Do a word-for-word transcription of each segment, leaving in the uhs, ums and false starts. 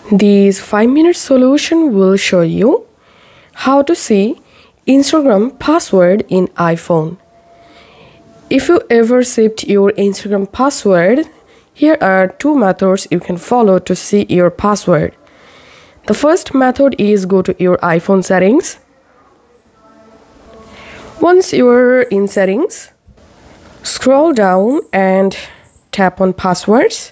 This five minute solution will show you how to see Instagram password in iPhone. If you ever saved your Instagram password, here are two methods you can follow to see your password. The first method is go to your iPhone settings. Once you're in settings, scroll down and tap on passwords.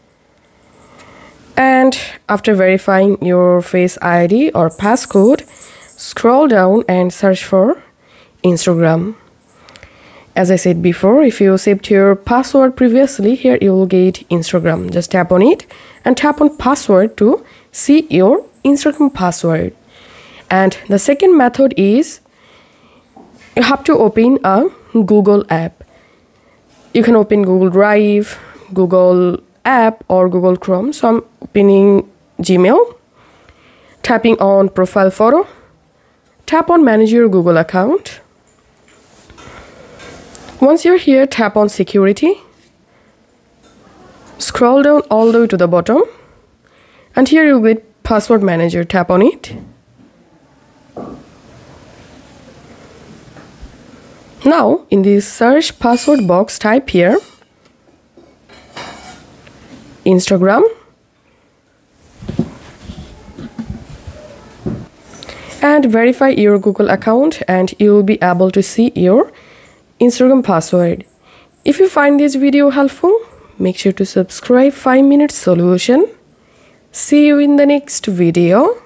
And after verifying your Face I D or passcode, scroll down and search for Instagram. As I said before, if you saved your password previously, here you will get Instagram. Just tap on it and tap on password to see your Instagram password. And the second method is you have to open a Google app. You can open Google Drive, Google app or Google Chrome. So I'm opening Gmail, tapping on profile photo, tap on manage your Google account. Once you're here, tap on security, scroll down all the way to the bottom, and here you get password manager. Tap on it. Now in the search password box, type here Instagram and verify your Google account, and you will be able to see your Instagram password. If you find this video helpful, make sure to subscribe five minute solution. See you in the next video.